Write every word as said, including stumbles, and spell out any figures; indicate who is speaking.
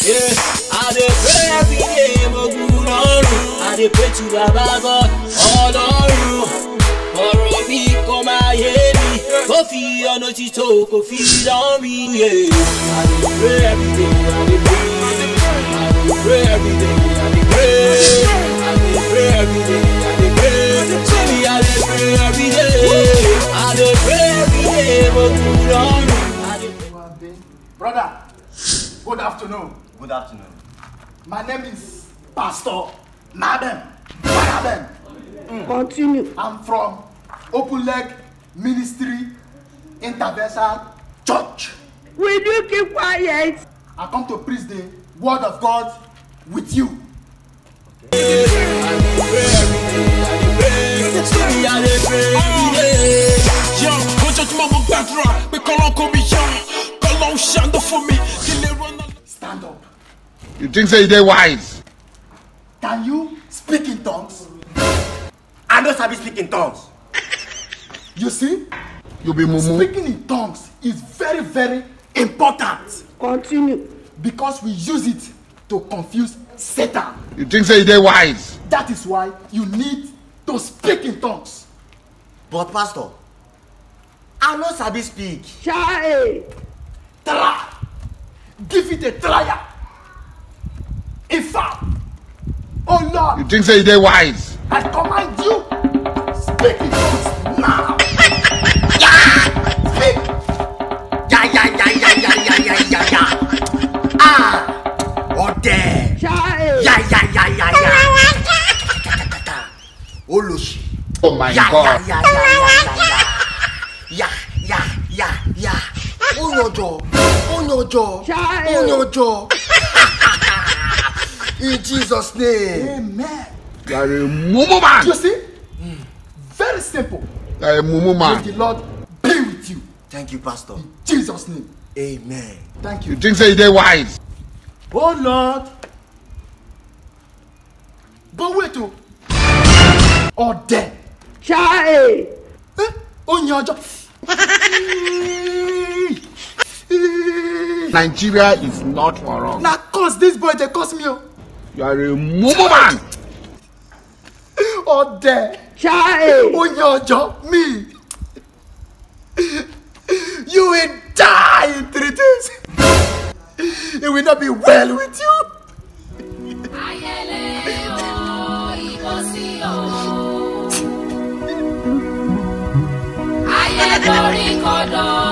Speaker 1: Yeah, I dey pray every day, mo good on. I dey pray to Baba God, all on you. Ọ̀rọ̀ mi kò máa yé mi, kò fi ọ̀nà títò kò fi dán mi. Yeah, I dey pray every day, I dey pray, I dey pray every day, I dey pray, I dey pray every day, I dey pray. Say me I dey pray every day, I dey pray every day, mo good on.
Speaker 2: Brother, good afternoon.
Speaker 3: Good afternoon.
Speaker 2: My name is Pastor Madam. Madam.
Speaker 4: Mm. Continue.
Speaker 2: I'm from Open Leg Ministry Intervention Church.
Speaker 4: Will you keep quiet?
Speaker 2: I come to preach the word of God with you. Stand up.
Speaker 5: You think say they wise?
Speaker 2: Can you speak in tongues?
Speaker 3: I know sabi speak in tongues.
Speaker 2: You see?
Speaker 5: You be mumu.
Speaker 2: Speaking in tongues is very, very important.
Speaker 4: Continue.
Speaker 2: Because we use it to confuse Satan.
Speaker 5: You think say they wise?
Speaker 2: That is why you need to speak in tongues.
Speaker 3: But Pastor, I know sabi speak.
Speaker 4: Try.
Speaker 2: Try. Give it a trial. In fact, oh Lord.
Speaker 5: You think say they wise?
Speaker 2: I command you, speak in tongues now.
Speaker 3: Yeah! Speak! Yeah, yeah, yeah, yeah, yeah, yeah, yeah, yeah, yeah. Ah! Oh, there!
Speaker 4: Try.
Speaker 3: Yeah, yeah, yeah, yeah, yeah. Oloshi.
Speaker 5: Oh my
Speaker 3: yeah,
Speaker 5: God.
Speaker 3: Yeah, yeah, yeah, yeah, yeah, yeah, yeah, yeah, yeah. Onyojo, Onyojo,
Speaker 4: Try.
Speaker 3: Onyojo. In Jesus' name.
Speaker 2: Amen.
Speaker 5: You are a mumu man.
Speaker 2: You see? Mm. Very simple.
Speaker 5: You are a mumu man.
Speaker 2: May the Lord be with you.
Speaker 3: Thank you, Pastor.
Speaker 2: In Jesus' name.
Speaker 3: Amen.
Speaker 2: Thank you.
Speaker 5: You think say they wise?
Speaker 2: Oh Lord. But wait oh. Or dead.
Speaker 4: Try.
Speaker 2: Eh? Onyojo.
Speaker 5: Nigeria is not for us.
Speaker 2: Now cause this boy they cause me.
Speaker 5: You are a mumu man.
Speaker 2: Or dead.
Speaker 4: Try.
Speaker 2: Onyojo, me. You will die in three days. It will not be well with you.
Speaker 6: Ayé lórí kọ́dọ̀.